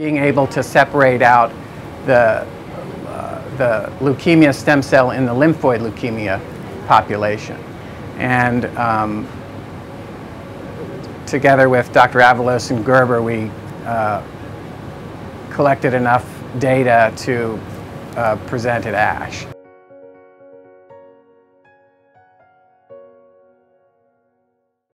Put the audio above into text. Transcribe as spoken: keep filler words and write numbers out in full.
Being able to separate out the, uh, the leukemia stem cell in the lymphoid leukemia population. And um, together with Doctor Avalos and Gerber, we uh, collected enough data to uh, present at ASH.